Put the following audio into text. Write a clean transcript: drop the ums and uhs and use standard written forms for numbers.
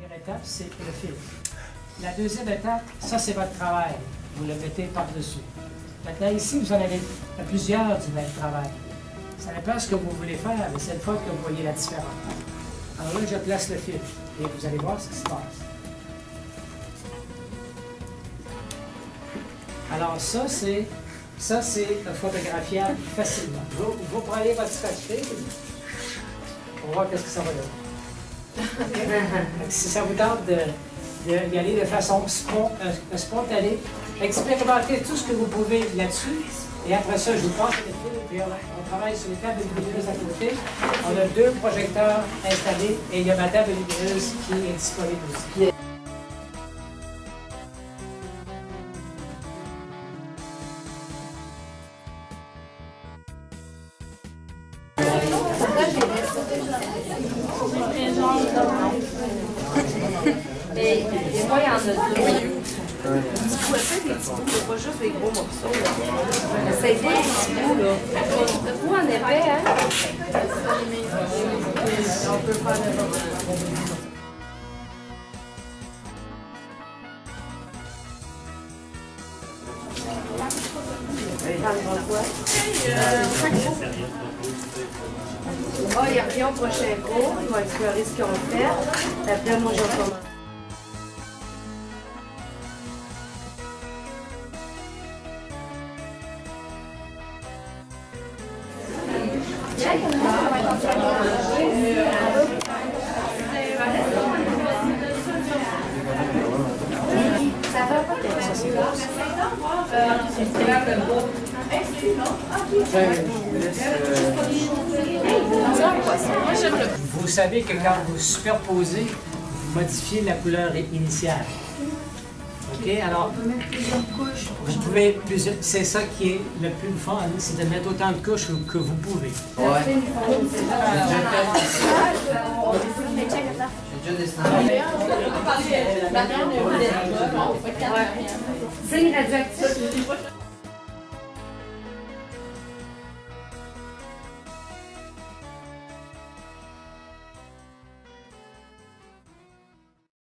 première étape, c'est le fil. La deuxième étape, ça c'est votre travail. Vous le mettez par-dessus. Maintenant ici, vous en avez plusieurs du même travail. Ça dépend ce que vous voulez faire, mais c'est une fois que vous voyez la différence. Alors là, je place le fil et vous allez voir ce qui se passe. Alors ça, c'est photographiable facilement. Vous prenez votre scotch tape pour voir qu'est-ce que ça va donner. Si ça vous tente d'y aller de façon spontanée, expérimentez tout ce que vous pouvez là-dessus. Et après ça, je vous passe le fil, puis on travaille sur les tables de lumineuse à côté. On a 2 projecteurs installés et il y a ma table de lumineuse qui est disponible aussi. Mais moi, il y en a 2. Tu pouvais faire des petits bouts, pas juste des gros morceaux. Essayez pas des petits bouts, là. Vous en épais, hein? On peut faire n'importe quoi. Ah, il revient au prochain cours, il va explorer ce qu'ils ont fait. Après, moi, je vais commencer. Vous savez que quand vous superposez, vous modifiez la couleur initiale. OK? Alors, vous pouvez c'est ça qui est le plus fun, c'est de mettre autant de couches que vous pouvez. Ouais. Signe radioactif.